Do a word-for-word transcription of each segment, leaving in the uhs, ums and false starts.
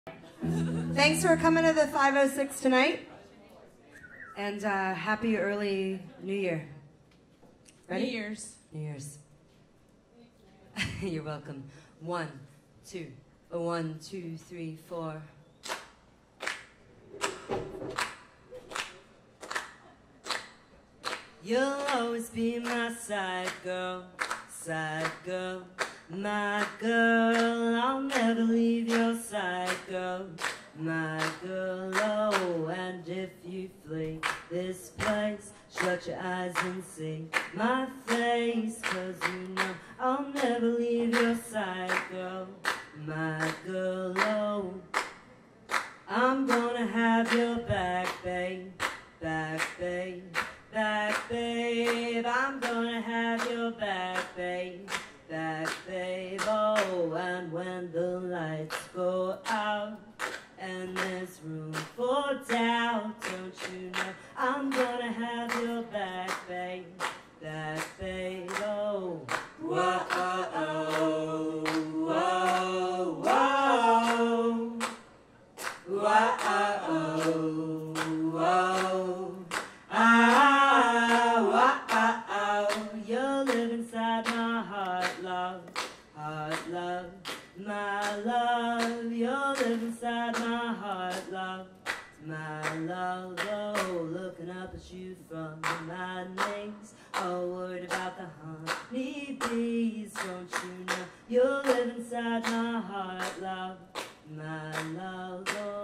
Thanks for coming to the five oh six tonight. And uh, happy early New Year. Ready? New Year's. New Year's. You're welcome. One, two, one, two, three, four. You'll always be my side girl, side girl, my girl. I'll never leave your side girl, my girl. Oh, and if you flee this place, shut your eyes and see my face, 'cause you know I'll never leave your side girl, my girl. Oh, I'm gonna have your back, babe, back, babe. Back, babe, I'm gonna have your back, babe, back, babe. Oh, and when the lights go out and there's room for doubt, don't you know I'm gonna have your back, babe, back, babe. Oh, whoa, oh, oh, whoa, whoa, whoa, oh, whoa. I my love, you live inside my heart, love, my love. Oh, looking up at you from my knees, oh, worried about the honey bees. Don't you know you live inside my heart, love, my love. Oh.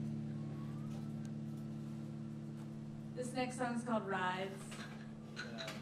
This next song is called Rides.